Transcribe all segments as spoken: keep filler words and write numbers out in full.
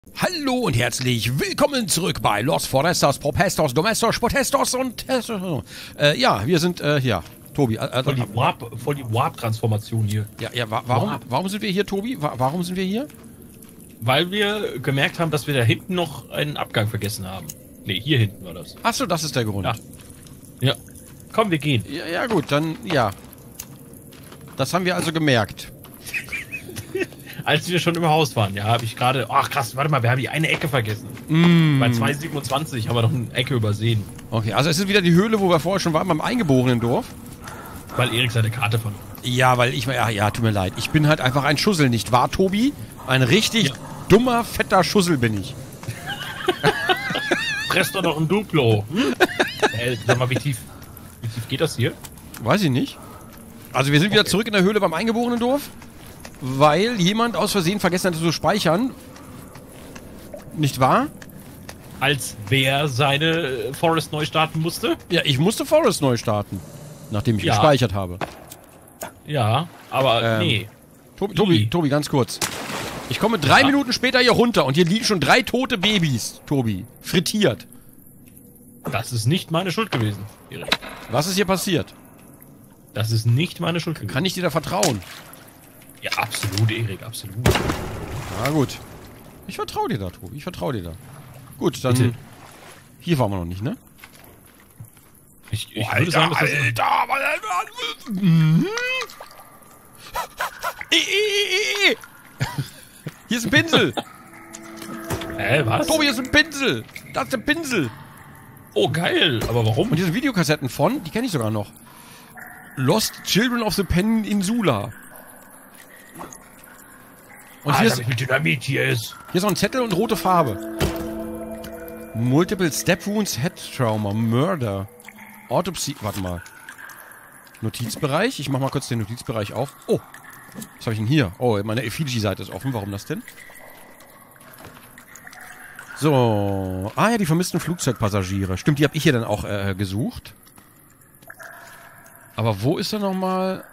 Hallo und herzlich willkommen zurück bei Los Forestos, Propestos, Domestos, Potestos und... Äh, ja, wir sind, äh, ja, Tobi. Äh, voll die Warp, voll die Warp-Transformation hier. Ja, ja, wa warum, warum sind wir hier, Tobi? Wa warum sind wir hier? Weil wir gemerkt haben, dass wir da hinten noch einen Abgang vergessen haben. Ne, hier hinten war das. Achso, das ist der Grund. Ja. Ja. Komm, wir gehen. Ja, ja gut, dann, ja. Das haben wir also gemerkt. Als wir schon im Haus waren, ja, habe ich gerade... Ach krass, warte mal, wir haben die eine Ecke vergessen. Mm. Bei zwei siebenundzwanzig haben wir doch eine Ecke übersehen. Okay, also es ist wieder die Höhle, wo wir vorher schon waren, beim eingeborenen Dorf. Weil Erik seine Karte von... Ja, weil ich... Ja, ja, tut mir leid. Ich bin halt einfach ein Schussel, nicht wahr, Tobi? Ein richtig Ja. dummer, fetter Schussel bin ich. Presst doch noch ein Duplo. Hm? äh, sag mal, wie tief, wie tief geht das hier? Weiß ich nicht. Also wir sind wieder Okay. zurück in der Höhle beim eingeborenen Dorf, weil jemand aus Versehen vergessen hatte zu speichern. Nicht wahr? Als wer seine Forest neu starten musste? Ja, ich musste Forest neu starten, nachdem ich Ja. gespeichert habe. Ja, aber Ähm. nee. Tobi, Tobi, Wie? Tobi, ganz kurz. Ich komme drei Ja. Minuten später hier runter und hier liegen schon drei tote Babys, Tobi. Frittiert. Das ist nicht meine Schuld gewesen, Erik. Was ist hier passiert? Das ist nicht meine Schuld gewesen. Kann ich dir da vertrauen? Ja, absolut, Erik, absolut. Na gut. Ich vertraue dir da, Tobi. Ich vertraue dir da. Gut, dann... Bitte. Hier waren wir noch nicht, ne? Ich, ich würde sagen, dass das... Alter, Alter, mhm. I, I, I, I. Hier ist ein Pinsel. Hä, was? Tobi, hier ist ein Pinsel. Das ist der Pinsel. Oh, geil. Aber warum? Und hier sind Videokassetten von, die kenne ich sogar noch. Lost Children of the Peninsula. Und hier, Alter, ist, wie viel Dynamit hier ist. hier ist noch ein Zettel und rote Farbe. Multiple Step Wounds, Head Trauma, Murder. Autopsie, warte mal. Notizbereich, ich mach mal kurz den Notizbereich auf. Oh, was habe ich denn hier? Oh, meine Effigie-Seite ist offen, warum das denn? So, ah ja, die vermissten Flugzeugpassagiere. Stimmt, die habe ich hier dann auch äh, gesucht. Aber wo ist da nochmal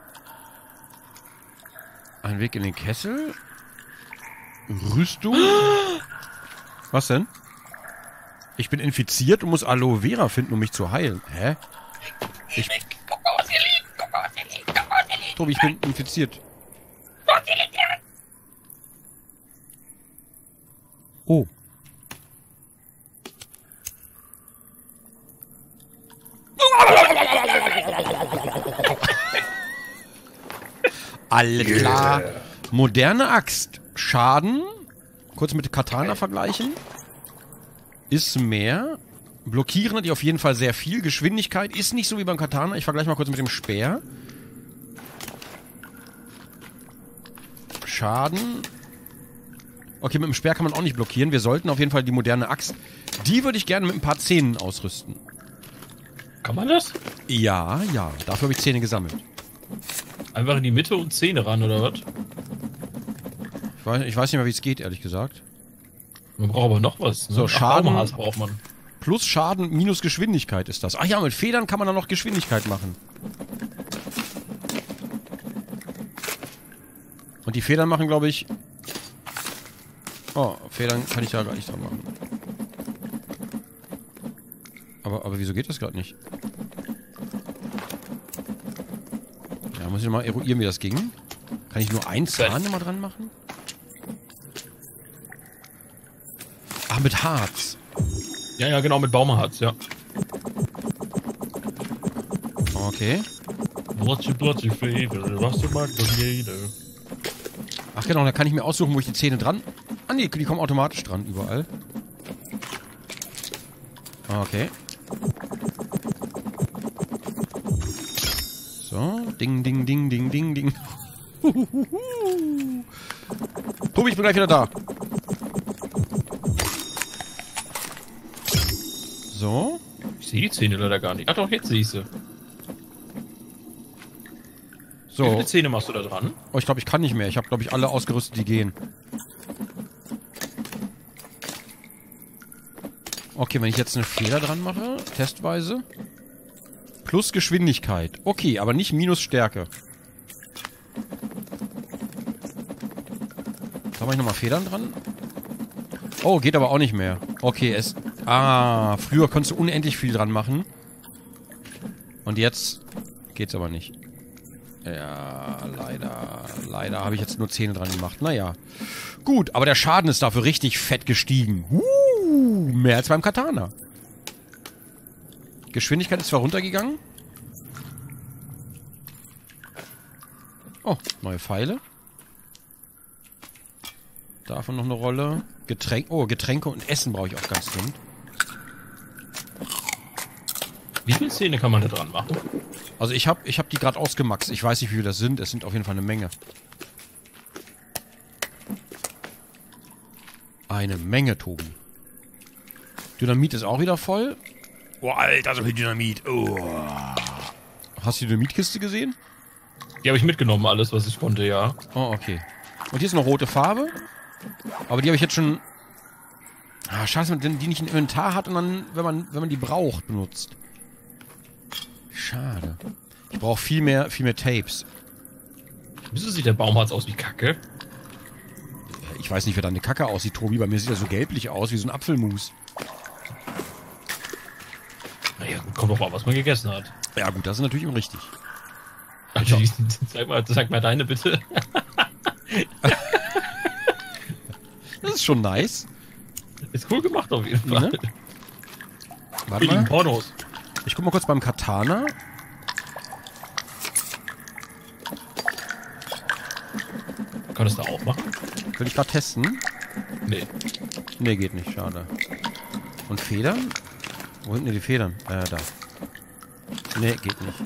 ein Weg in den Kessel? Rüstung? Was denn? Ich bin infiziert und muss Aloe Vera finden, um mich zu heilen. Hä? Ich... Guck mal, was hier liegt. Guck mal, was hier liegt. Guck mal, was hier liegt. Tobi, ich bin infiziert. Was hier liegt, Erik. Oh. Alles klar. Moderne Axt. Schaden. Kurz mit Katana vergleichen. Ist mehr. Blockieren hat die auf jeden Fall sehr viel. Geschwindigkeit ist nicht so wie beim Katana. Ich vergleiche mal kurz mit dem Speer. Schaden. Okay, mit dem Speer kann man auch nicht blockieren. Wir sollten auf jeden Fall die moderne Axt. Die würde ich gerne mit ein paar Zähnen ausrüsten. Kann man das? Ja, ja. Dafür habe ich Zähne gesammelt. Einfach in die Mitte und Zähne ran, oder was? Ich weiß, ich weiß nicht mehr, wie es geht, ehrlich gesagt. Man braucht aber noch was. Ne? So, Ach, Schaden. Baumhaas braucht man. Plus Schaden minus Geschwindigkeit ist das. Ach ja, mit Federn kann man dann noch Geschwindigkeit machen. Und die Federn machen, glaube ich... Oh, Federn kann ich da gar nicht dran machen. Aber, aber wieso geht das gerade nicht? Ja, muss ich mal eruieren, wie das ging. Kann ich nur einen Zahn immer dran machen? Ach, mit Harz. Ja, ja, genau, mit Baumharz, ja. Okay. Blotchy, blotchy Feder, was du magst, das jeder. Ach genau, da kann ich mir aussuchen, wo ich die Zähne dran... Ah nee, die kommen automatisch dran, überall. Okay. So, ding, ding, ding, ding, ding, ding. Tobi, ich bin gleich wieder da. So. Ich sehe die Zähne leider gar nicht. Ach doch, jetzt sehe ich sie. Wie So. viele Zähne machst du da dran? Oh, ich glaube, ich kann nicht mehr. Ich habe, glaube ich, alle ausgerüstet, die gehen. Okay, wenn ich jetzt eine Feder dran mache, testweise. Plus Geschwindigkeit. Okay, aber nicht minus Stärke. Da mache ich nochmal Federn dran. Oh, geht aber auch nicht mehr. Okay, es... Ah, früher konntest du unendlich viel dran machen. Und jetzt geht's aber nicht. Ja, leider. Leider habe ich jetzt nur Zähne dran gemacht. Naja. Gut, aber der Schaden ist dafür richtig fett gestiegen. Uh, mehr als beim Katana. Geschwindigkeit ist zwar runtergegangen. Oh, neue Pfeile. Davon noch eine Rolle. Getränk oh, Getränke und Essen brauche ich auch ganz dringend. Wie viele Zähne kann man da dran machen? Also ich habe ich hab die gerade ausgemaxt. Ich weiß nicht, wie viele das sind. Es sind auf jeden Fall eine Menge. Eine Menge, Tobi. Dynamit ist auch wieder voll. Oh, Alter, so viel Dynamit. Oh. Hast du die Dynamitkiste gesehen? Die habe ich mitgenommen, alles, was ich konnte, ja. Oh, okay. Und hier ist noch rote Farbe. Aber die habe ich jetzt schon... Ah, schade, dass man die nicht im Inventar hat und dann, wenn man, wenn man die braucht, benutzt. Schade. Ich brauche viel mehr, viel mehr Tapes. Wieso sieht der Baumharz aus wie Kacke? Ich weiß nicht, wie deine Kacke aussieht, Tobi. Bei mir sieht er so gelblich aus, wie so ein Apfelmus. Naja, gut, kommt doch mal, was man gegessen hat. Ja gut, das ist natürlich richtig. Also, sag mal, sag mal deine bitte. Das ist schon nice. Ist cool gemacht auf jeden Fall. Ne? Warte Billigen mal. Pornos. Ich guck mal kurz beim Katana. Konntest du auch machen? Will ich gerade testen? Nee. Nee, geht nicht, schade. Und Federn? Wo sind denn die Federn? Äh, da. Nee, geht nicht.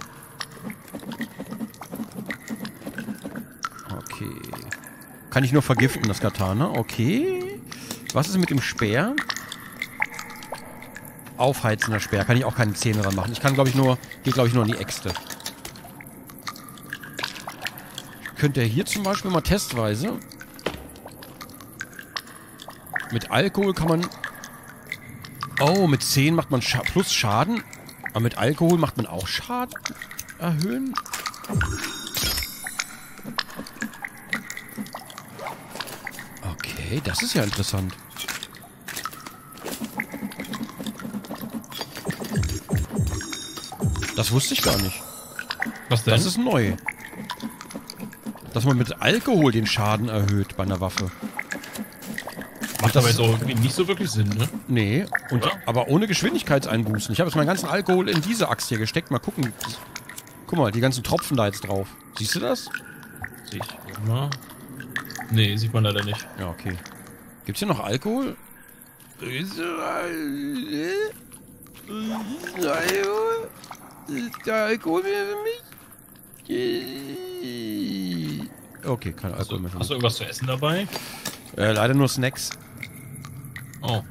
Okay. Kann ich nur vergiften, das Katana. Okay. Was ist mit dem Speer? Aufheizender Speer. Kann ich auch keine Zähne dran machen. Ich kann, glaube ich, nur... Geht, glaube ich, nur an die Äxte. Könnte er hier zum Beispiel mal testweise... Mit Alkohol kann man... Oh, mit zehn macht man Scha plus Schaden. Aber mit Alkohol macht man auch Schaden erhöhen. Okay, das ist ja interessant. Das wusste ich gar nicht. Was denn? Das ist neu. Dass man mit Alkohol den Schaden erhöht bei einer Waffe. Macht aber jetzt auch irgendwie nicht so wirklich Sinn, ne? Nee, und, aber ohne Geschwindigkeitseinbußen. Ich habe jetzt meinen ganzen Alkohol in diese Axt hier gesteckt. Mal gucken. Guck mal, die ganzen Tropfen da jetzt drauf. Siehst du das? Sehe ich mal. Nee, sieht man leider nicht. Ja, okay. Gibt's hier noch Alkohol? Ist der Alkohol mehr für mich? Okay, kein Alkohol mehr für Hast du mich. irgendwas zu essen dabei? Äh, leider nur Snacks. Oh.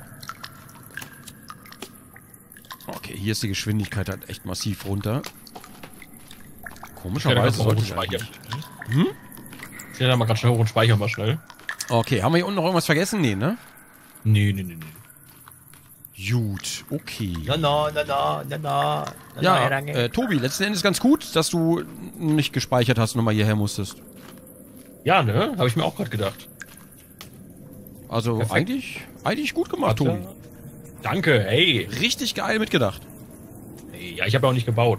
Okay, hier ist die Geschwindigkeit halt echt massiv runter. Ich Komischerweise sollte ich speichern. eigentlich... Hm? Ich hätte da mal gerade schnell hoch und speichern mal schnell. Okay, haben wir hier unten noch irgendwas vergessen? Nee, ne? Nee, nee, nee, nee. Gut, okay. Na, na, na, na, na, na. Ja, äh, Tobi, letzten Endes ganz gut, dass du nicht gespeichert hast und nochmal hierher musstest. Ja, ne? Habe ich mir auch gerade gedacht. Also Perfekt. eigentlich, eigentlich gut gemacht, Tobi. Danke, hey. Richtig geil mitgedacht. Hey, ja, ich habe ja auch nicht gebaut.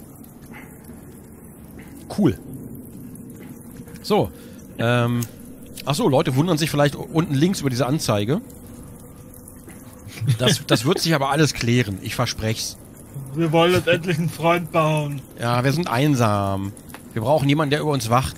Cool. So, ähm, ach so, Leute wundern sich vielleicht unten links über diese Anzeige. Das, das wird sich aber alles klären, ich versprech's. Wir wollen jetzt endlich einen Freund bauen. Ja, wir sind einsam. Wir brauchen jemanden, der über uns wacht.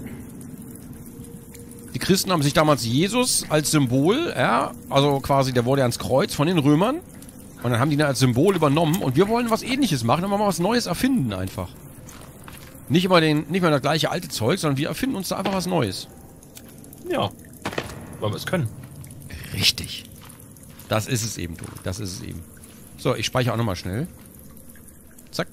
Die Christen haben sich damals Jesus als Symbol, ja, also quasi, der wurde ans Kreuz von den Römern. Und dann haben die ihn als Symbol übernommen. Und wir wollen was Ähnliches machen, aber mal was Neues erfinden einfach. Nicht immer, den, nicht immer das gleiche alte Zeug, sondern wir erfinden uns da einfach was Neues. Ja, weil wir es können. Richtig. Das ist es eben, Tobi. Das ist es eben. So, ich speichere auch nochmal schnell. Zack.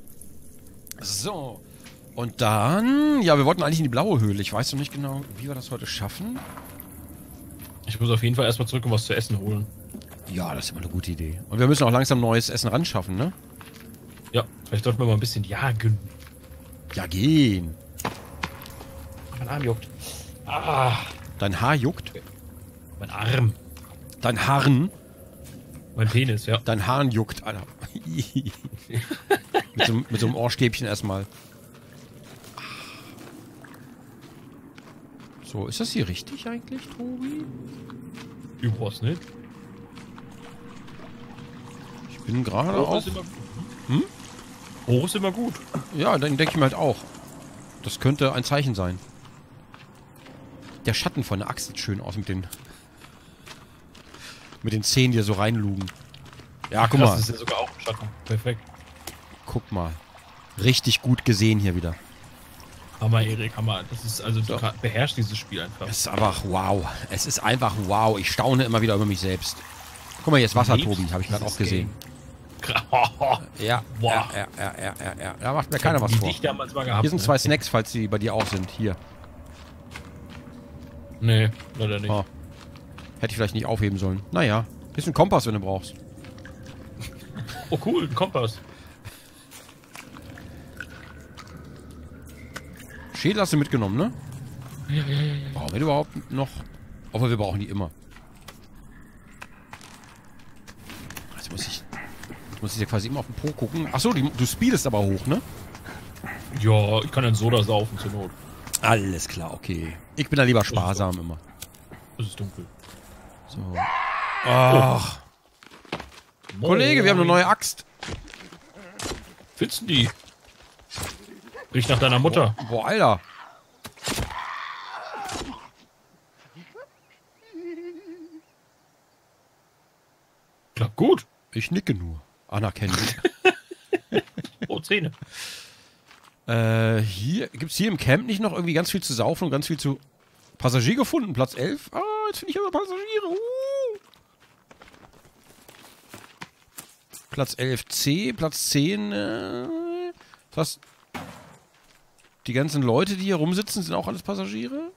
So. Und dann... Ja, wir wollten eigentlich in die blaue Höhle. Ich weiß noch nicht genau, wie wir das heute schaffen. Ich muss auf jeden Fall erstmal zurück und was zu essen holen. Ja, das ist immer eine gute Idee. Und wir müssen auch langsam neues Essen ran schaffen, ne? Ja, vielleicht sollten wir mal ein bisschen jagen. Ja, gehen. Mein Arm juckt. Ah, Dein Haar juckt? mein Arm. Dein Harren. Mein Penis, ja. Dein Hahn juckt, Alter. mit, so, mit so einem Ohrstäbchen erstmal. So, ist das hier richtig eigentlich, Tobi? Überaus nicht. Ich bin gerade Hoch auch... ist immer gut. Hm? Hoch ist immer gut. Ja, dann denke ich mir halt auch. Das könnte ein Zeichen sein. Der Schatten von der Axt sieht schön aus mit den... Mit den Zähnen, die da so reinlugen. Ja, guck mal. Das ist ja sogar auch ein Schatten. Perfekt. Guck mal. Richtig gut gesehen hier wieder. Hammer, Erik, Hammer. Das ist also, So. du beherrschst dieses Spiel einfach. Es ist einfach wow. Es ist einfach wow. Ich staune immer wieder über mich selbst. Guck mal, hier ist Wasser, Liebst Tobi. Habe ich gerade dieses auch gesehen. Game. Ja, Wow. ja, ja, ja, ja, ja, ja. Da macht mir keiner was Die vor. dich damals mal gehabt. Hier sind ne? zwei Snacks, falls sie bei dir auch sind. Hier. Nee, leider nicht. Oh. Hätte ich vielleicht nicht aufheben sollen. Naja. Hier ist ein Kompass, wenn du brauchst. Oh cool, ein Kompass. Schädel hast du mitgenommen, ne? Ja, ja, ja. Brauchen wir überhaupt noch? Obwohl, wir brauchen die immer. Jetzt muss ich... Jetzt muss ich ja quasi immer auf den Po gucken. Achso, die, du speedest aber hoch, ne? Ja, ich kann einen Soda saufen zur Not. Alles klar, okay. Ich bin da lieber sparsam immer. Es ist dunkel. So. Ach. Kollege, wir haben eine neue Axt. Findest du die? Riecht nach deiner Mutter. Boah, Alter. Klappt gut. Ich nicke nur. Anerkennend. Oh, Zähne. äh, hier, gibt's hier im Camp nicht noch irgendwie ganz viel zu saufen und ganz viel zu... Passagier gefunden, Platz elf. Ah, jetzt finde ich aber Passagiere. Uh. Platz elf C, Platz zehn. Äh, was? Die ganzen Leute, die hier rumsitzen, sind auch alles Passagiere?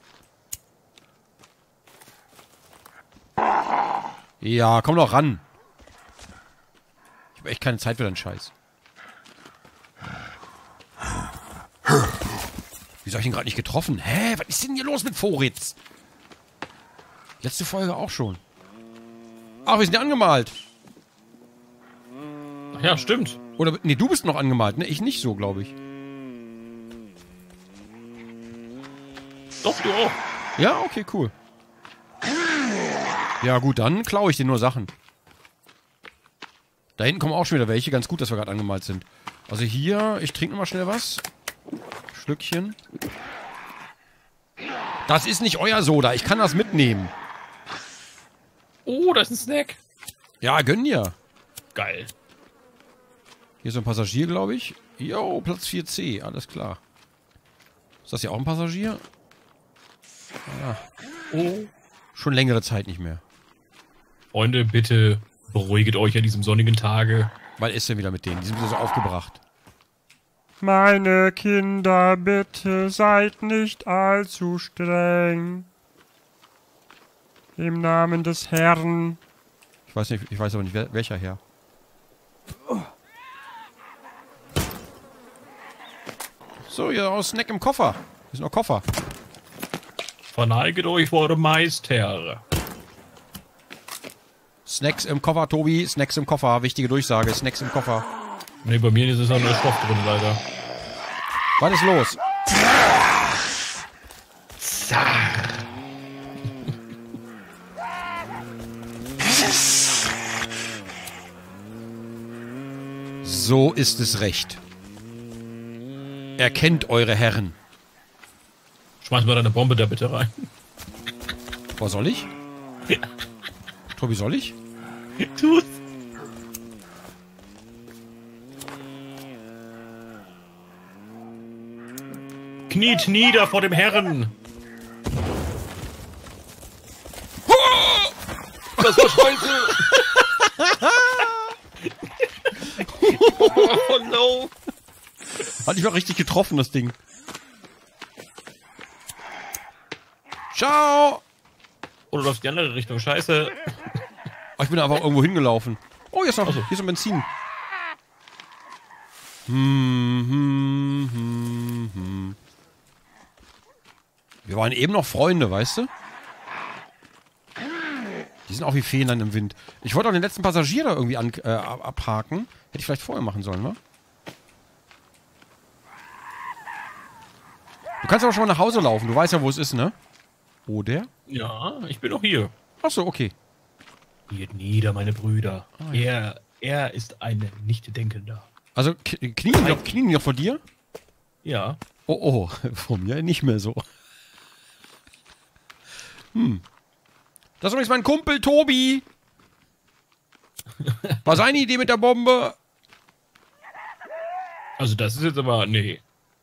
Ja, komm doch ran. Ich habe echt keine Zeit für deinen Scheiß. Wieso hab ich ihn gerade nicht getroffen? Hä? Was ist denn hier los mit Voritz? Letzte Folge auch schon. Ach, wir sind ja angemalt. Ach ja, stimmt. Oder, nee, du bist noch angemalt, ne? Ich nicht so, glaube ich. Doch, du auch. Ja, okay, cool. Ja, gut, dann klaue ich dir nur Sachen. Da hinten kommen auch schon wieder welche. Ganz gut, dass wir gerade angemalt sind. Also hier, ich trinke nochmal schnell was. Schlückchen. Das ist nicht euer Soda. Ich kann das mitnehmen. Oh, da ist ein Snack. Ja, gönn dir. Geil. Hier ist so ein Passagier, glaube ich. Jo, Platz vier C. Alles klar. Ist das hier auch ein Passagier? Ja. Oh. Schon längere Zeit nicht mehr. Freunde, bitte beruhigt euch an diesem sonnigen Tage. Was ist denn wieder mit denen? Die sind wieder so aufgebracht. Meine Kinder, bitte seid nicht allzu streng. Im Namen des Herrn. Ich weiß nicht, ich weiß aber nicht, wer, welcher Herr. So, hier auch Snack im Koffer. Hier sind noch Koffer. Verneiget euch vor dem Meister. Snacks im Koffer, Tobi. Snacks im Koffer. Wichtige Durchsage. Snacks im Koffer. Ne, bei mir ist es auch nur Stoff drin, leider. Was ist los? So ist es recht. Erkennt eure Herren. Schmeiß mal deine Bombe da bitte rein. Boah, soll ich? Ja. Tobi, soll ich? Tu's. Kniet nieder vor dem Herrn. Das war scheiße. Oh no. Hat nicht mal richtig getroffen, das Ding. Ciao! Oder läuft die andere Richtung. Scheiße. Oh, ich bin einfach irgendwo hingelaufen. Oh, hier ist noch, hier ist noch Benzin. Hm, hm, hm, hm. Wir waren eben noch Freunde, weißt du? Die Die sind auch wie Feen dann im Wind. Ich wollte auch den letzten Passagier da irgendwie an, äh, abhaken. Hätte ich vielleicht vorher machen sollen, ne? Du kannst aber schon mal nach Hause laufen. Du weißt ja, wo es ist, ne? Oder? Ja, ich bin auch hier. Achso, okay. Geht nieder, meine Brüder. Ah, ja. er, er ist ein Nichtdenkender. Also, k- knien die noch, knien die noch vor dir? Ja. Oh, oh, vor mir nicht mehr so. Hm. Das ist übrigens mein Kumpel Tobi. War seine Idee mit der Bombe? Also das ist jetzt aber... Nee.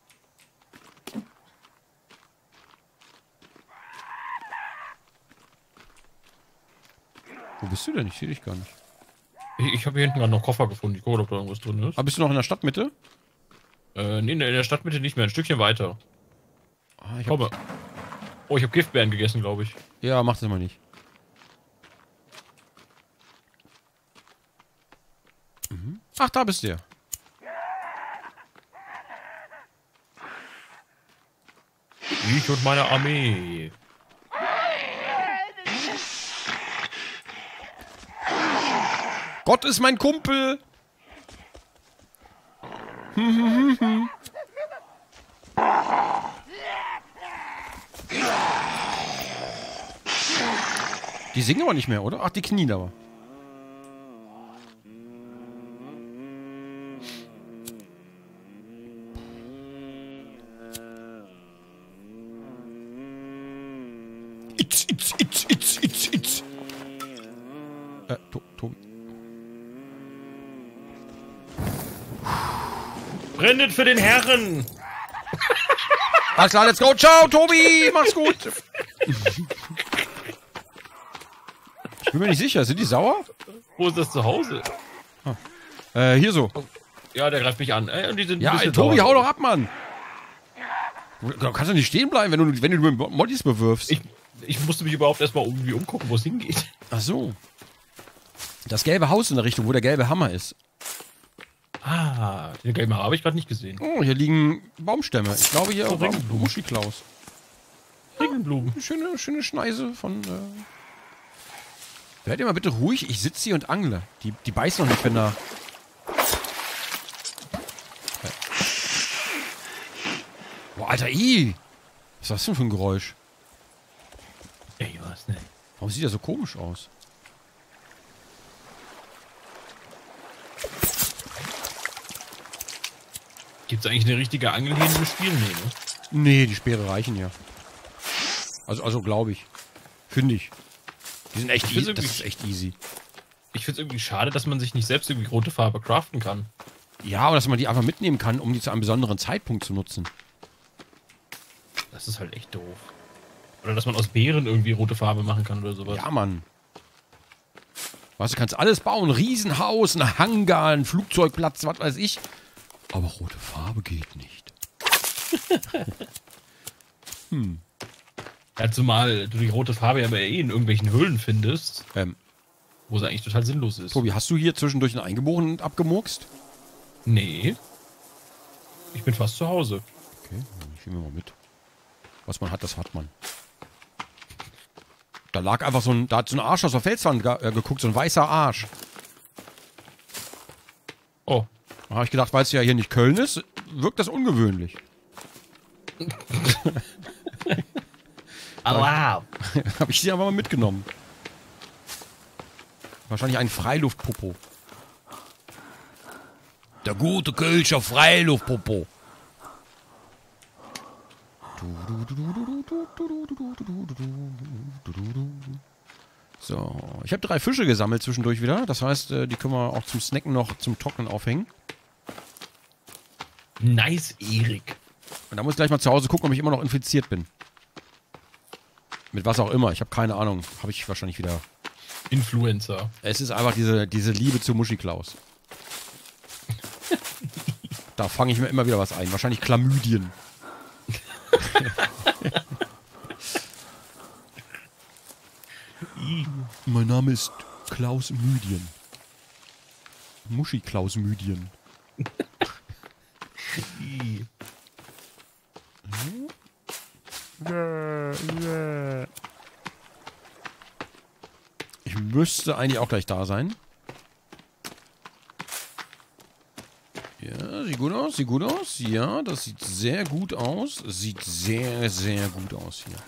Wo bist du denn? Ich sehe dich gar nicht. Ich, ich habe hier hinten gerade noch Koffer gefunden. Ich gucke, ob da irgendwas drin ist. Aber bist du noch in der Stadtmitte? Äh, nee, in der Stadtmitte nicht mehr. Ein Stückchen weiter. Ah, ich hab, Komme. Oh, ich habe Giftbeeren gegessen, glaube ich. ja, mach das mal nicht. Mhm. Ach, da bist du ja. Ich und meine Armee. Gott ist mein Kumpel. Die singen aber nicht mehr, oder? Ach, die knien aber. Itz, itz, itz, itz, itz, itz. Äh, to Tobi. Brennet für den Herren! Alles klar, let's go. Ciao, Tobi. Mach's gut. Ich bin mir nicht sicher. Sind die sauer? Wo ist das zu Hause? Äh, hier so. Ja, der greift mich an. Äh, und die sind ein Ja, bisschen Tobi, sauer. hau doch ab, Mann. Du kannst doch nicht stehen bleiben, wenn du, wenn du mit Moddis bewirfst. Ich, ich musste mich überhaupt erstmal irgendwie umgucken, wo es hingeht. Ach so. Das gelbe Haus in der Richtung, wo der gelbe Hammer ist. Ah, den Gamer habe ich gerade nicht gesehen. Oh, hier liegen Baumstämme. Ich glaube, hier Oh, war Regenblumen. Muschiklaus. Regenblumen. Schöne, schöne Schneise von... Äh Werdet ihr mal bitte ruhig? Ich sitze hier und angle. Die, die beißen noch nicht, wenn da... Boah, Alter, i! Was ist das denn für ein Geräusch? Ey, was denn? Warum sieht der so komisch aus? Gibt es eigentlich eine richtige Angel hier in dem Spiel? Nee, ne? Nee, die Speere reichen ja. Also, also glaube ich. Finde ich. Die sind echt Ich find's easy. Das irgendwie- ist echt easy. Ich finde es irgendwie schade, dass man sich nicht selbst irgendwie rote Farbe craften kann. Ja, aber dass man die einfach mitnehmen kann, um die zu einem besonderen Zeitpunkt zu nutzen. Das ist halt echt doof. Oder dass man aus Beeren irgendwie rote Farbe machen kann oder sowas. Ja, Mann. Weißt du, kannst alles bauen. Riesenhaus, ein Hangar, ein Flugzeugplatz, was weiß ich. Aber rote Farbe geht nicht. hm. Ja, zumal du die rote Farbe ja aber eh in irgendwelchen Höhlen findest, Ähm, wo sie eigentlich total sinnlos ist. Tobi, hast du hier zwischendurch einen Eingeborenen abgemurkst? Nee. Ich bin fast zu Hause. Okay, ich nehme mal mit. Was man hat, das hat man. Da lag einfach so ein, da hat so ein Arsch aus der Felswand ge äh, geguckt, so ein weißer Arsch. Oh. Da habe ich gedacht, weil es ja hier nicht Köln ist, wirkt das ungewöhnlich. Aua. Habe ich sie aber mal mitgenommen. Wahrscheinlich ein Freiluftpopo. Der gute Kölscher Freiluftpopo. So, ich habe drei Fische gesammelt zwischendurch wieder. Das heißt, äh, die können wir auch zum Snacken noch zum Trocknen aufhängen. Nice, Erik. Und da muss ich gleich mal zu Hause gucken, ob ich immer noch infiziert bin. Mit was auch immer. Ich habe keine Ahnung. Habe ich wahrscheinlich wieder. Influencer. Es ist einfach diese, diese Liebe zu Muschiklaus. Da fange ich mir immer wieder was ein. Wahrscheinlich Chlamydien. Mein Name ist Klaus Mydien. Muschi-Klaus Mydien. Yeah, yeah. Ich müsste eigentlich auch gleich da sein. Ja, sieht gut aus, sieht gut aus. Ja, das sieht sehr gut aus. Sieht sehr, sehr gut aus hier.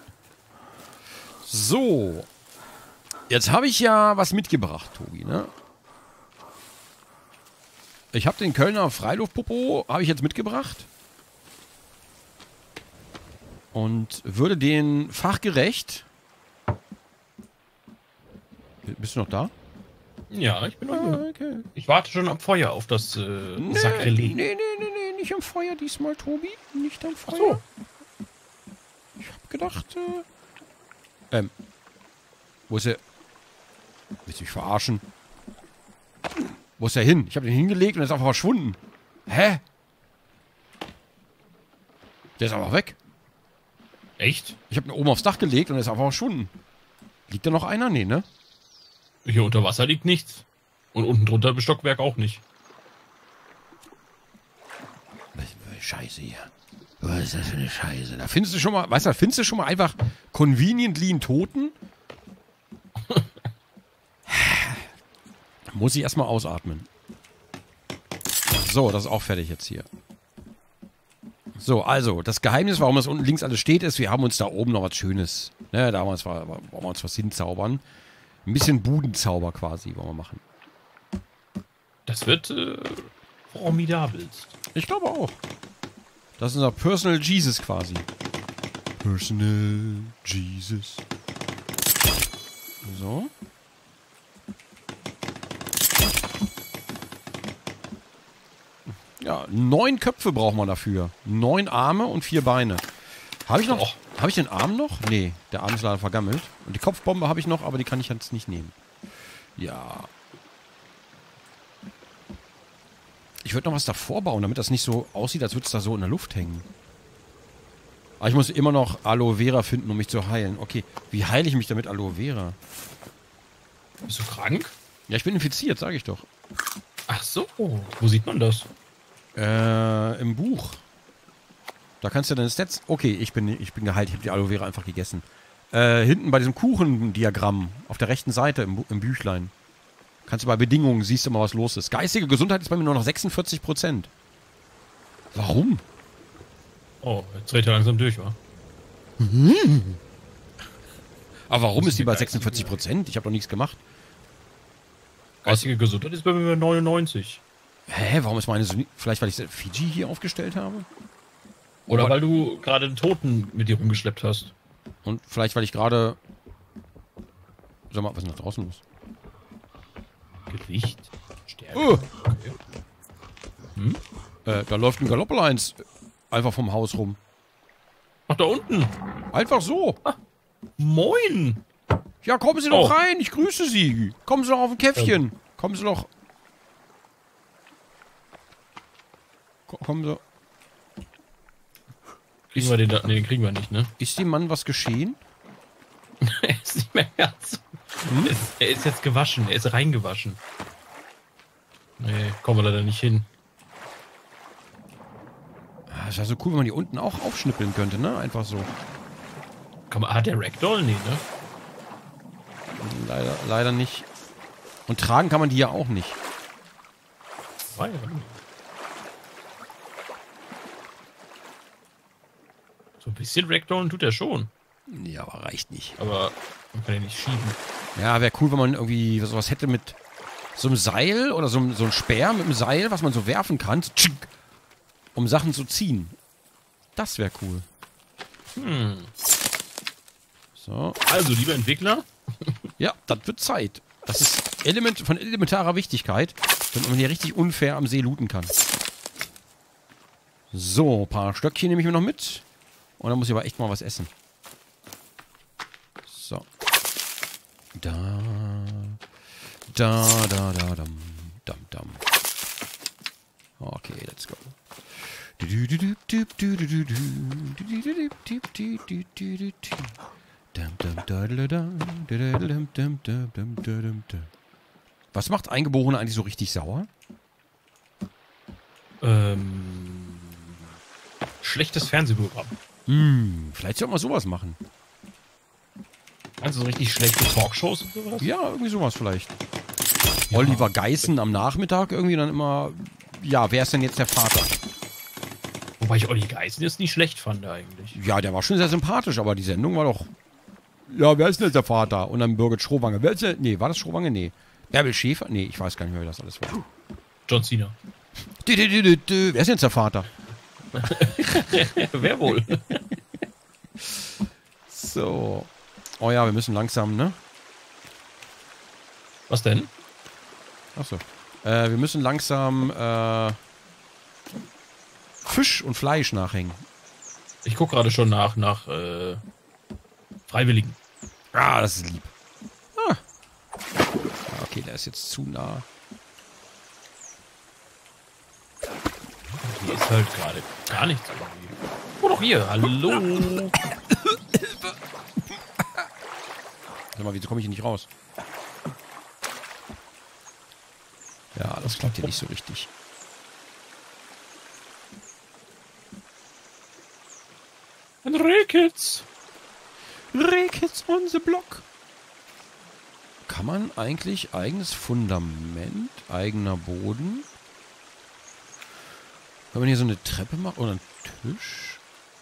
So. Jetzt habe ich ja was mitgebracht, Tobi, ne? Ich habe den Kölner Freiluftpopo, habe ich jetzt mitgebracht. Und würde den fachgerecht... Bist du noch da? Ja, ich bin noch Ah, hier. okay. Ich warte schon am Feuer auf das äh, Nee, Sakrileg. nee, nee, nee, nee, nicht am Feuer diesmal, Tobi. Nicht am Feuer. so. Ich hab gedacht, äh... Ähm... Wo ist er? Willst du mich verarschen? Wo ist er hin? Ich habe den hingelegt und er ist einfach verschwunden. Hä? Der ist einfach weg. Echt? Ich habe ihn oben aufs Dach gelegt und er ist einfach verschwunden. Liegt da noch einer? Nee, ne? Hier unter Wasser liegt nichts. Und unten drunter im Stockwerk auch nicht. Was für Scheiße hier. Was ist das für eine Scheiße? Da findest du schon mal, weißt du, da findest du schon mal einfach conveniently einen Toten. Muss ich erstmal ausatmen. So, das ist auch fertig jetzt hier. So, also, das Geheimnis, warum das unten links alles steht, ist, wir haben uns da oben noch was Schönes. Ne, damals war, wollen wir uns was hinzaubern. Ein bisschen Budenzauber quasi wollen wir machen. Das wird äh, formidabelst. Ich glaube auch. Das ist unser Personal Jesus quasi. Personal Jesus. So. Ja, neun Köpfe braucht man dafür. Neun Arme und vier Beine. Habe ich noch? Och. Habe ich den Arm noch? Nee, der Arm ist leider vergammelt. Und die Kopfbombe habe ich noch, aber die kann ich jetzt nicht nehmen. Ja. Ich würde noch was davor bauen, damit das nicht so aussieht, als würde es da so in der Luft hängen. Aber ich muss immer noch Aloe Vera finden, um mich zu heilen. Okay, wie heile ich mich damit Aloe Vera? Bist du krank? Ja, ich bin infiziert, sage ich doch. Ach so. Wo sieht man das? Äh, im Buch. Da kannst du deine Stats... Okay, ich bin, ich bin geheilt. Ich habe die Aloe Vera einfach gegessen. Äh, hinten bei diesem Kuchendiagramm, auf der rechten Seite im, Bu- im Büchlein. Kannst du bei Bedingungen, siehst du mal, was los ist. Geistige Gesundheit ist bei mir nur noch sechsundvierzig Prozent. Warum? Oh, jetzt dreht er langsam durch, wa? Aber warum Das ist die ist bei eine sechsundvierzig Prozent? Ich habe doch nichts gemacht. Geistige Gesundheit ist bei mir neunundneunzig. Hä, warum ist meine so... nie- Vielleicht, weil ich Fiji hier aufgestellt habe? Oder Oh, weil du gerade den Toten mit dir rumgeschleppt hast. Und vielleicht, weil ich gerade... Sag mal, was ist denn da draußen los? Gewicht. Stärke. Oh, Okay. Hm? äh, da läuft ein Galoppleins einfach vom Haus rum. Ach, da unten. Einfach so. Moin. Ja, kommen Sie doch Oh. rein. Ich grüße Sie. Kommen Sie doch auf ein Käffchen. Kommen Sie doch... Ko- Kommen Sie... Kriegen wir den da? Nee, den kriegen wir nicht, ne? Ist dem Mann was geschehen? Er ist nicht mehr Herz. Er, ist, er ist jetzt gewaschen. Er ist reingewaschen. Nee, kommen wir leider nicht hin. Ah, das wäre so cool, wenn man die unten auch aufschnippeln könnte, ne? Einfach so. Kann man, hat der Ragdoll? Nee, ne? Leider, leider nicht. Und tragen kann man die ja auch nicht. War ja. So ein bisschen Ragdoll tut er schon. Ja, aber reicht nicht. Aber man kann ihn nicht schieben. Ja, wäre cool, wenn man irgendwie sowas hätte mit so einem Seil oder so, einem- so ein Speer mit einem Seil, was man so werfen kann, so tschink, um Sachen zu ziehen. Das wäre cool. Hm. So. Also, lieber Entwickler, Ja, das wird Zeit. Das ist Element von elementarer Wichtigkeit, damit man hier richtig unfair am See looten kann. So, ein paar Stöckchen nehme ich mir noch mit. Und dann muss ich aber echt mal was essen. So. Da. Da, da, da, dam, dam, dam. Okay, let's go. Was macht Eingeborene eigentlich so richtig sauer? ähm, schlechtes Fernsehprogramm. Hm, vielleicht sollten wir sowas machen. Also so richtig schlechte Talkshows und sowas? Ja, irgendwie sowas vielleicht. Ja. Oliver Geissen am Nachmittag irgendwie dann immer... Ja, wer ist denn jetzt der Vater? Wobei ich Olli Geißen jetzt nicht schlecht fand eigentlich. Ja, der war schon sehr sympathisch, aber die Sendung war doch... Ja, wer ist denn jetzt der Vater? Und dann Birgit Schrowange. Wer ist der? Nee, war das Schrowange? Nee. Bärbel Schäfer? Nee, ich weiß gar nicht mehr, wer das alles war. John Cena. Dü, dü, dü, dü, dü. Wer ist denn jetzt der Vater? Wer wohl? So. Oh ja, wir müssen langsam, ne? Was denn? Achso. Äh, wir müssen langsam äh, Fisch und Fleisch nachhängen. Ich gucke gerade schon nach, nach äh, Freiwilligen. Ah, das ist lieb. Ah. Ja, okay, der ist jetzt zu nah. Hier ist halt gerade gar nichts irgendwie. Oh, doch hier. Hallo. Sag mal, wieso komme ich hier nicht raus? Ja, das klappt hier nicht so richtig. Ein Rehkitz. Rehkitz on the block. Kann man eigentlich eigenes Fundament, eigener Boden? Wenn man hier so eine Treppe macht oder einen Tisch?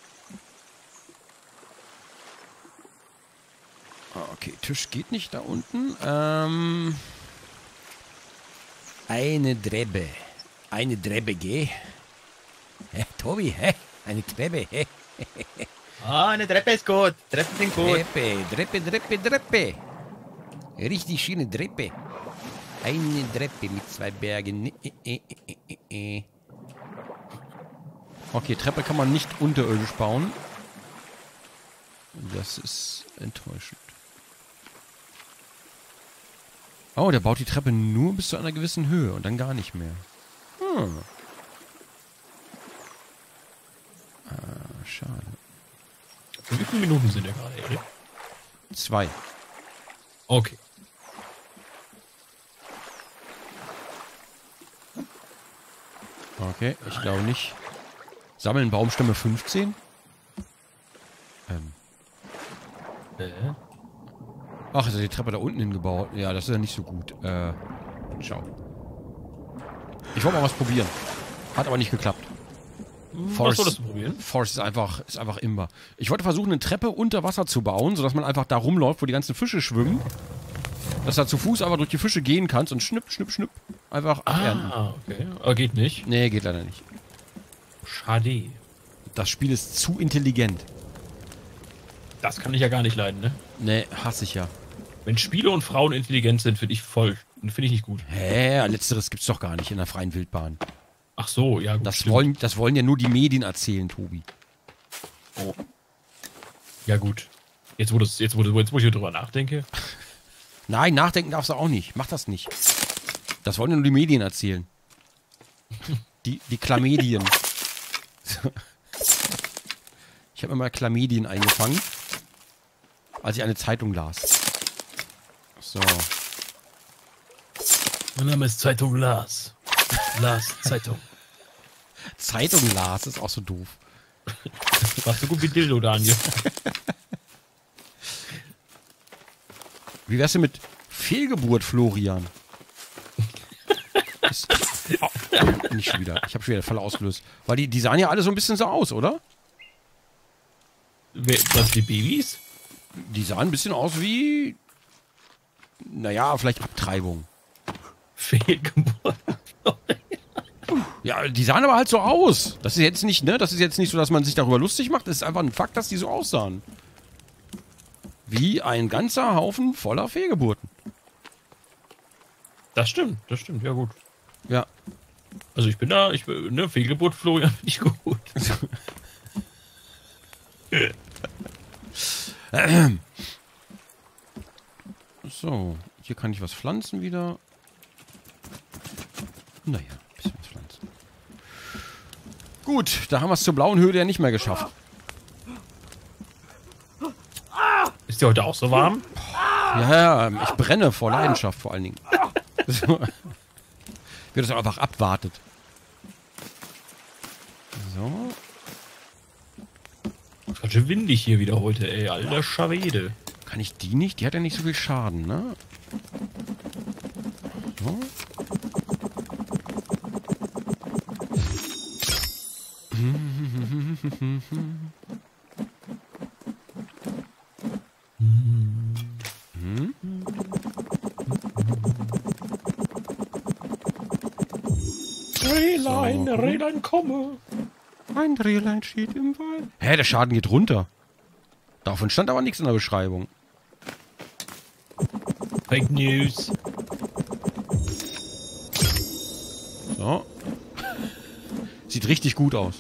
Ah, okay, Tisch geht nicht da unten. Ähm... Eine Treppe. Eine Treppe, geh. Hä, Tobi, hä? Eine Treppe, hä? Ah, eine Treppe ist gut. Treppen sind gut. Treppe, Treppe, Treppe, Treppe. Richtig schöne Treppe. Eine Treppe mit zwei Bergen. Okay, Treppe kann man nicht unterirdisch bauen. Das ist enttäuschend. Oh, der baut die Treppe nur bis zu einer gewissen Höhe und dann gar nicht mehr. Hm. Ah, schade. Wie viele Minuten sind wir gerade, Erik? Zwei. Okay. Okay, ich glaube nicht. Sammeln Baumstämme fünfzehn? Ähm. Äh? Ach, ist die Treppe da unten hingebaut. Ja, das ist ja nicht so gut. Äh, schau. Ich wollte mal was probieren. Hat aber nicht geklappt. Was solltest du probieren? Force ist einfach, ist einfach imbar. Ich wollte versuchen, eine Treppe unter Wasser zu bauen, sodass man einfach da rumläuft, wo die ganzen Fische schwimmen. Dass du da zu Fuß einfach durch die Fische gehen kannst und schnipp, schnipp, schnipp. Einfach abernten. Ah, okay. Aber geht nicht. Nee, geht leider nicht. Schade. Das Spiel ist zu intelligent. Das kann ich ja gar nicht leiden, ne? Nee, hasse ich ja. Wenn Spiele und Frauen intelligent sind, finde ich voll. Finde ich nicht gut. Hä? Letzteres gibt's doch gar nicht in der freien Wildbahn. Ach so, ja gut. Das wollen, das wollen ja nur die Medien erzählen, Tobi. Oh. Ja gut. Jetzt wo, das, jetzt, wo, jetzt, wo ich drüber nachdenke. Nein, nachdenken darfst du auch nicht. Mach das nicht. Das wollen ja nur die Medien erzählen. Die, die Chlamydien. Ich habe mir mal Chlamydien eingefangen, als ich eine Zeitung las. So. Mein Name ist Zeitung Lars. Lars Zeitung. Zeitung las ist auch so doof. Warst du gut wie Dildo, Daniel? Wie wär's denn mit Fehlgeburt, Florian? Ist, oh, nicht schon wieder. Ich habe schon wieder voll ausgelöst. Weil die, die sahen ja alle so ein bisschen so aus, oder? Wer, was, die Babys? Die sahen ein bisschen aus wie... Naja, vielleicht Abtreibung. Fehlgeburt. Ja, die sahen aber halt so aus. Das ist jetzt nicht, ne? Das ist jetzt nicht so, dass man sich darüber lustig macht. Das ist einfach ein Fakt, dass die so aussahen. Wie ein ganzer Haufen voller Fehlgeburten. Das stimmt, das stimmt, ja gut. Ja. Also ich bin da, ich bin, ne, Fehlgeburt, Florian, finde ich gut. So, hier kann ich was pflanzen wieder. Naja, ein bisschen was pflanzen. Gut, da haben wir es zur blauen Höhle ja nicht mehr geschafft. Ist dir heute auch so warm? Ja, ja, ich brenne vor Leidenschaft vor allen Dingen. So. Wird das einfach abwartet. So. Ist ganz schön windig hier wieder heute, ey. Alter Schwede. Kann ich die nicht? Die hat ja nicht so viel Schaden, ne? So. Rehlein, Rehlein, komme. Ein Rehlein steht im Wald. Hä, der Schaden geht runter. Davon stand aber nichts in der Beschreibung. Fake News. So. Sieht richtig gut aus.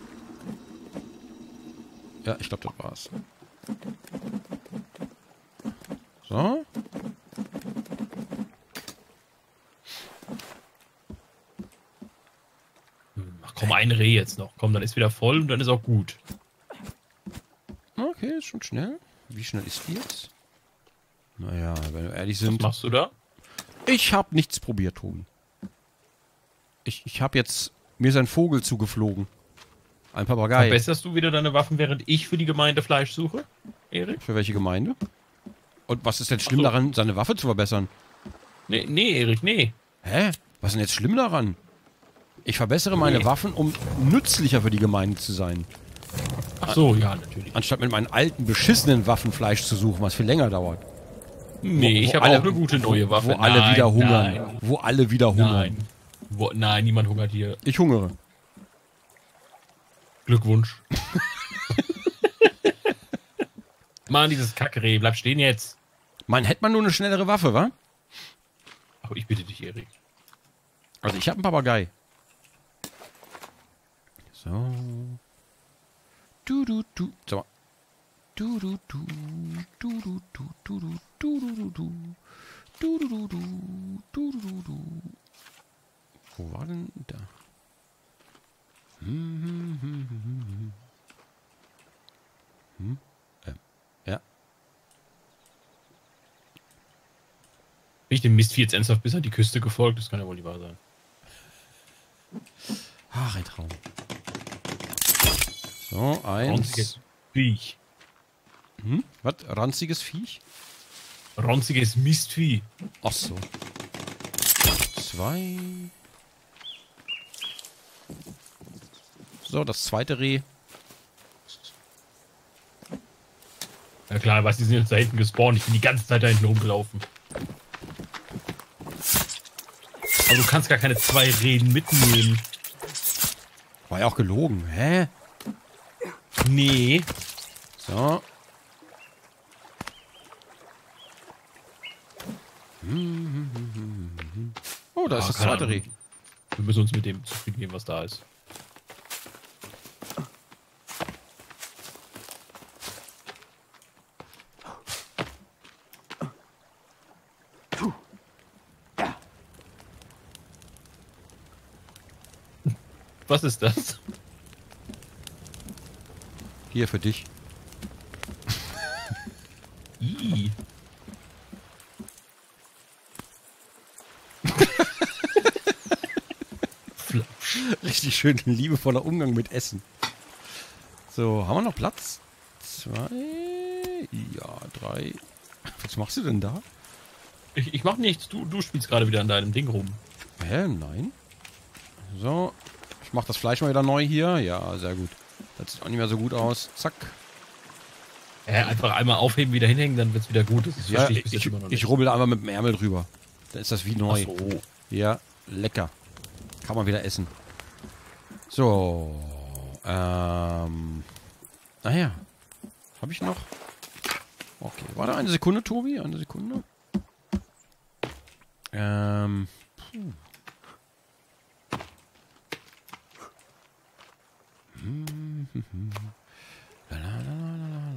Ja, ich glaube, das war's. So. Ach komm, ein Reh jetzt noch. Komm, dann ist wieder voll und dann ist auch gut. Okay, ist schon schnell. Wie schnell ist die jetzt? Naja, wenn wir ehrlich Was sind. machst du da? Ich habe nichts probiert, Tobi. Ich, ich habe jetzt... Mir ist ein Vogel zugeflogen. Ein Papagei. Verbesserst du wieder deine Waffen, während ich für die Gemeinde Fleisch suche, Erik? Für welche Gemeinde? Und was ist denn schlimm Ach so. daran, seine Waffe zu verbessern? Nee, nee, Erik, nee. Hä? Was ist denn jetzt schlimm daran? Ich verbessere meine Nee. Waffen, um nützlicher für die Gemeinde zu sein. Ach so, ja, natürlich. Anstatt mit meinen alten, beschissenen Waffen Fleisch zu suchen, was viel länger dauert. Nee, Wo- ich wo habe alle- auch eine gute neue Waffe. Wo alle Nein, wieder hungern. Nein, Wo alle wieder hungern. nein. Wo, nein, niemand hungert hier. Ich hungere. Glückwunsch. Mann, dieses Kackreh, bleib stehen jetzt. Man hätte man nur eine schnellere Waffe, wa? Aber ich bitte dich, Erik. Also ich habe einen Papagei. So. Du, du, du. Sag mal. Du, du, du. Du, du, du. Du, du, du, du, du. Du, du, du, du. Du, du, du, du. Wo war denn da? Hm, hm, hm, hm, hm. Hm? Ähm, ja. Bin ich dem Mistvieh jetzt ernsthaft bis an die Küste gefolgt? Das kann ja wohl nicht wahr sein. Ach, ein Traum. So, eins. Ronziges Viech. Hm? Was? Ranziges Viech? Ronziges Mistvieh. Ach so. Zwei. So, das zweite Reh. Ja klar, was, die sind jetzt da hinten gespawnt. Ich bin die ganze Zeit da hinten rumgelaufen. Aber du kannst gar keine zwei Rehen mitnehmen. War ja auch gelogen. Hä? Nee. So. Hm, hm, hm, hm, hm. Oh, da ist Ah, das keine zweite Reh. Ahnung. Wir müssen uns mit dem zufrieden geben, was da ist. Was ist das? Hier für dich. Ih. Richtig schön liebevoller Umgang mit Essen. So, haben wir noch Platz? Zwei. Ja, drei. Was machst du denn da? Ich, ich mach nichts. Du, du spielst gerade wieder an deinem Ding rum. Hä? Nein. So. Ich mach das Fleisch mal wieder neu hier. Ja, sehr gut. Das sieht auch nicht mehr so gut aus. Zack. Äh, einfach einmal aufheben, wieder hinhängen, dann wird's wieder gut. Das ist Ja, verstehe ich, bis jetzt ich, immer noch nicht. ich rubbel da einmal mit dem Ärmel drüber. Dann ist das wie neu. Ach so. Ja, lecker. Kann man wieder essen. So. Ähm. Naja. Habe ich noch? Okay. Warte eine Sekunde, Tobi. Eine Sekunde. Ähm. Puh. Hm, hm, hm. La, la, la, la, la, la,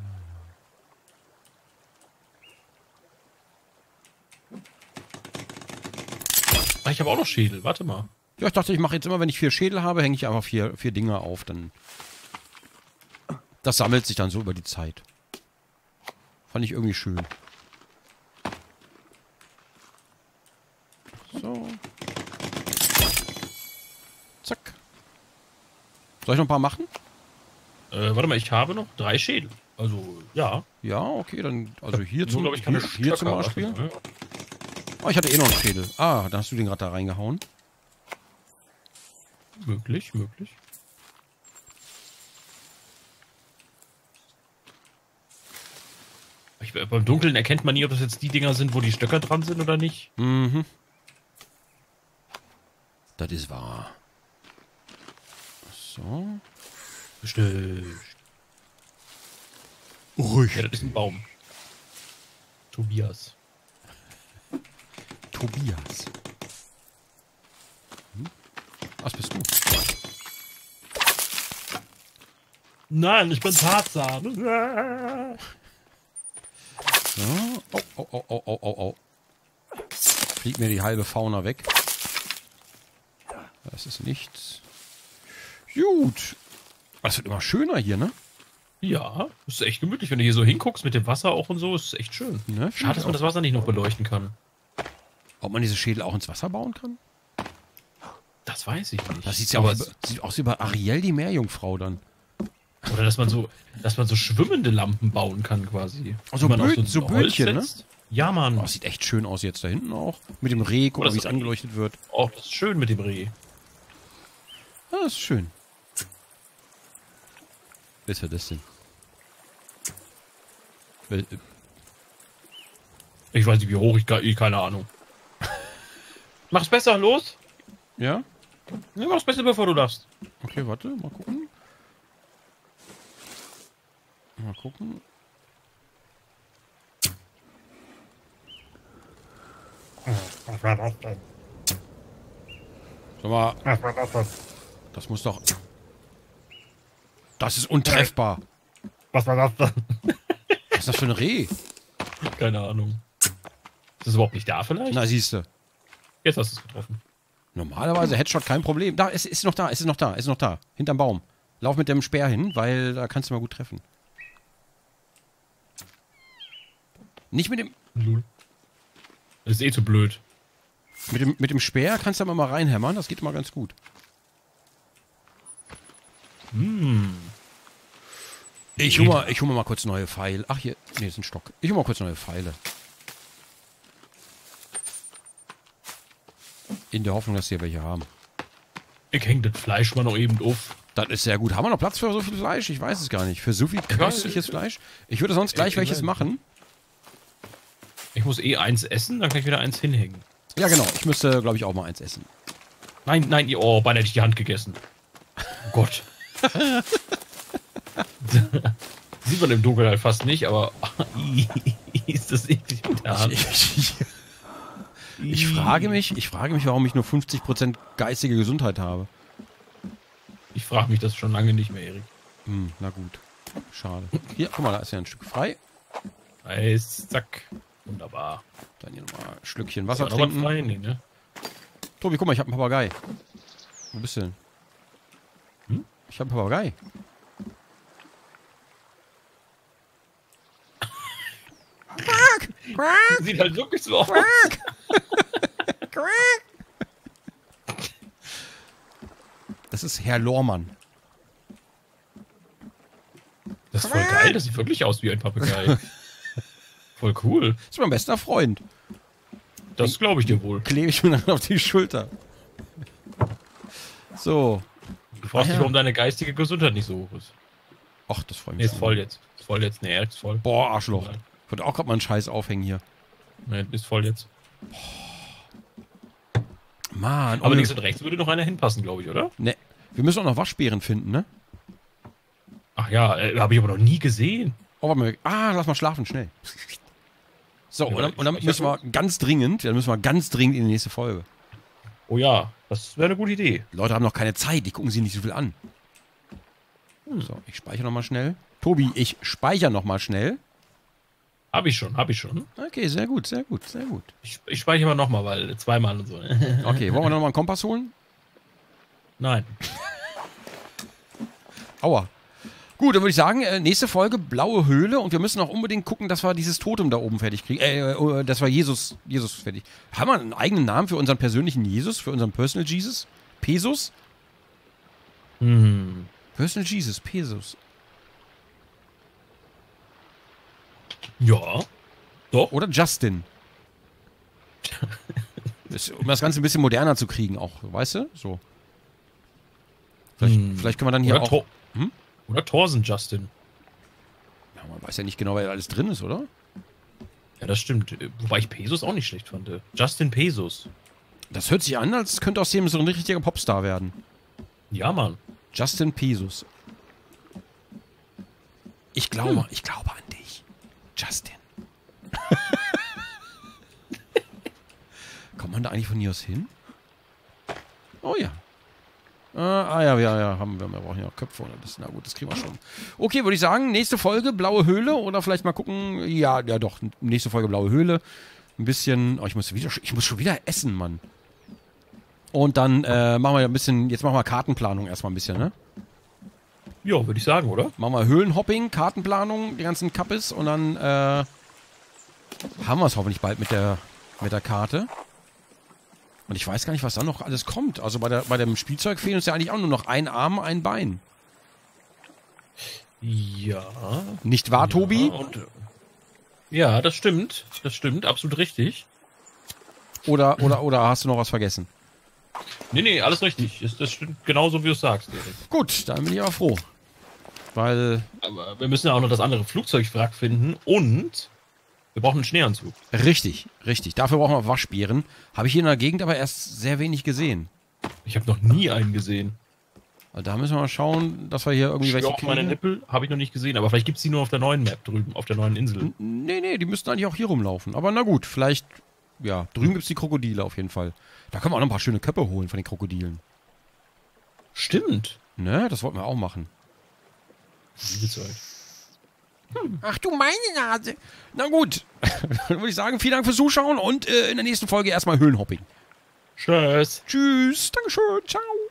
Ah, ich habe auch noch Schädel. Warte mal. Ja, ich dachte, ich mache jetzt immer, wenn ich vier Schädel habe, hänge ich einfach vier, vier Dinger auf. Dann das sammelt sich dann so über die Zeit. Fand ich irgendwie schön. So. Zack. Soll ich noch ein paar machen? Äh, warte mal, ich habe noch drei Schädel. Also, ja. Ja, okay, dann, also hier Nur, zum, glaub ich, keine hier, hier zum Stöcker, Beispiel. ne? Oh, ich hatte eh noch einen Schädel. Ah, da hast du den gerade da reingehauen. Möglich, möglich. Ich, beim Dunkeln erkennt man nie, ob das jetzt die Dinger sind, wo die Stöcker dran sind oder nicht. Mhm. Das ist wahr. So. Bestimmt. Ruhig. Ja, das ist ein Baum. Tobias. Tobias. Hm? Was bist du? Nein, ich bin Tarzan. So. Oh, oh, oh, oh, oh, oh, oh. Fliegt mir die halbe Fauna weg. Das ist nichts. Gut. Das wird immer schöner hier, ne? Ja, ist echt gemütlich, wenn du hier so hinguckst mit dem Wasser auch und so, ist echt schön. ne? Schade, dass man das Wasser nicht noch beleuchten kann. Ob man diese Schädel auch ins Wasser bauen kann? Das weiß ich nicht. Das sieht ja Aber aus, sieht aus wie bei Ariel, die Meerjungfrau dann. Oder dass man so, dass man so schwimmende Lampen bauen kann quasi. Also Die man auf Böt- so ein Holz Bötchen, ne? setzt. Ja, Mann. Oh, das sieht echt schön aus jetzt da hinten auch. Mit dem Reh, guck Oder mal, wie es so- angeleuchtet wird. Oh, das ist schön mit dem Reh. Ah, das ist schön. Was war das denn? Wel- äh, Ich weiß nicht, wie hoch ich, gar- ich keine Ahnung. Mach's besser, los. Ja? Ja, mach's besser, bevor du darfst. Okay, warte, mal gucken. Mal gucken. Was war das denn? Sag mal, Was war das denn? das muss doch... Das ist untreffbar. Was war das denn? Was ist das für ein Reh? Keine Ahnung. Ist das überhaupt nicht da vielleicht? Na, siehst du. Jetzt hast du es getroffen. Normalerweise Headshot kein Problem. Da, es ist noch da, es ist noch da, es ist noch da. Hinterm Baum. Lauf mit dem Speer hin, weil da kannst du mal gut treffen. Nicht mit dem... Lul. Das ist eh zu blöd. Mit dem, mit dem Speer kannst du aber mal reinhämmern, das geht immer ganz gut. Hm. Ich hol mal, ich hol mal kurz neue Pfeile. Ach, hier, nee, ist ein Stock. Ich hol mal kurz neue Pfeile. In der Hoffnung, dass wir welche haben. Ich häng das Fleisch mal noch eben auf. Das ist sehr gut. Haben wir noch Platz für so viel Fleisch? Ich weiß es gar nicht. Für so viel köstliches Fleisch? Ich würde sonst gleich Ich- welches machen. Ich muss eh eins essen, dann kann ich wieder eins hinhängen. Ja, genau. Ich müsste, glaube ich, auch mal eins essen. Nein, nein, ihr- oh, beinahe hätte ich die Hand gegessen. Oh Gott. Sieht man im Dunkeln halt fast nicht, aber ist das eklig mit der Hand. Ich, ich frage mich, ich frage mich, warum ich nur fünfzig Prozent geistige Gesundheit habe. Ich frage mich das schon lange nicht mehr, Erik. Hm, na gut. Schade. Hier, guck mal, da ist ja ein Stück frei. Eis, zack. Wunderbar. Dann hier nochmal ein Schlückchen Ist Wasser da noch was trinken. frei? Nee, ne? Tobi, guck mal, ich habe einen Papagei. Wo bist du denn? Hm? Ich habe einen Papagei. Sieht halt wirklich so aus. Das ist Herr Lohrmann. Das ist voll geil, das sieht wirklich aus wie ein Papagei. Voll cool. Das ist mein bester Freund. Das glaube ich dir wohl. Klebe ich mir dann auf die Schulter. So. Du fragst Ah, dich, ja. warum deine geistige Gesundheit nicht so hoch ist. Ach, das freut mich. Nee, ist schon. voll jetzt. Ist voll jetzt. Nee, ist voll. Boah, Arschloch. Ich wollte auch gerade mal einen Scheiß aufhängen hier. Nee, ist voll jetzt. Mann. Aber ohne- links und rechts würde noch einer hinpassen, glaube ich, oder? Ne. Wir müssen auch noch Waschbären finden, ne? Ach ja, äh, habe ich aber noch nie gesehen. Oh, warte mal. Ah, lass mal schlafen, schnell. So, Ja, und dann, und dann ich- müssen wir ganz dringend, dann müssen wir ganz dringend in die nächste Folge. Oh ja, das wäre eine gute Idee. Die Leute haben noch keine Zeit, die gucken sich nicht so viel an. Hm. So, ich speichere nochmal schnell. Tobi, ich speichere nochmal schnell. Hab ich schon, hab ich schon. Okay, sehr gut, sehr gut, sehr gut. Ich, ich speichere mal nochmal, weil zweimal und so. Okay, wollen wir nochmal einen Kompass holen? Nein. Aua. Gut, dann würde ich sagen, äh, nächste Folge, blaue Höhle. Und wir müssen auch unbedingt gucken, dass wir dieses Totem da oben fertig kriegen. Äh, äh, dass wir Jesus, Jesus fertig. Haben wir einen eigenen Namen für unseren persönlichen Jesus? Für unseren Personal Jesus? Pesus? Hm. Personal Jesus, Pesus. Ja. Doch. Oder Justin. Das, um das Ganze ein bisschen moderner zu kriegen auch, weißt du? So. Vielleicht, Hm. vielleicht können wir dann hier Oder, auch... Tor Hm? Oder Thorsen Justin. Ja, man weiß ja nicht genau, wer da alles drin ist, oder? Ja, das stimmt. Wobei ich Pesos auch nicht schlecht fand. Justin Pesos. Das hört sich an, als könnte aus dem so ein richtiger Popstar werden. Ja, Mann. Justin Pesos. Ich glaube, hm. ich glaube an dich. Justin. Kommt man da eigentlich von hier aus hin? Oh ja. Äh, ah ja, ja, ja, haben wir. Wir brauchen ja auch Köpfe oder das. Na gut, das kriegen wir schon. Okay, würde ich sagen, nächste Folge blaue Höhle oder vielleicht mal gucken. Ja, ja doch, nächste Folge blaue Höhle. Ein bisschen. Oh, ich muss wieder, ich muss schon wieder essen, Mann. Und dann äh, machen wir ein bisschen. Jetzt machen wir Kartenplanung erstmal ein bisschen, ne? Ja, würde ich sagen, oder? Machen wir Höhlenhopping, Kartenplanung, die ganzen Kappes und dann äh, haben wir es hoffentlich bald mit der mit der Karte. Und ich weiß gar nicht, was da noch alles kommt. Also bei, der, bei dem Spielzeug fehlen uns ja eigentlich auch nur noch ein Arm, ein Bein. Ja. Nicht wahr, ja, Tobi? Und, ja, das stimmt. Das stimmt, absolut richtig. Oder, oder, oder hast du noch was vergessen? Nee, nee, alles richtig. Das stimmt genauso, wie du es sagst, Erik. Gut, dann bin ich aber froh. Weil... Aber wir müssen ja auch noch das andere Flugzeugwrack finden und... Wir brauchen einen Schneeanzug. Richtig, richtig. Dafür brauchen wir Waschbären. Habe ich hier in der Gegend aber erst sehr wenig gesehen. Ich habe noch nie einen gesehen. Also da müssen wir mal schauen, dass wir hier irgendwie welche kriegen. Meine Nippel habe ich noch nicht gesehen, aber vielleicht gibt es die nur auf der neuen Map drüben, auf der neuen Insel. Nee, nee, die müssten eigentlich auch hier rumlaufen. Aber na gut, vielleicht... Ja, drüben gibt es die Krokodile auf jeden Fall. Da können wir auch noch ein paar schöne Köpfe holen von den Krokodilen. Stimmt. Ne, das wollten wir auch machen. Liebe Zeit. Hm. Ach du meine Nase. Na gut. Dann würde ich sagen, vielen Dank fürs Zuschauen und äh, in der nächsten Folge erstmal Höhlenhopping. Tschüss. Tschüss. Dankeschön. Ciao.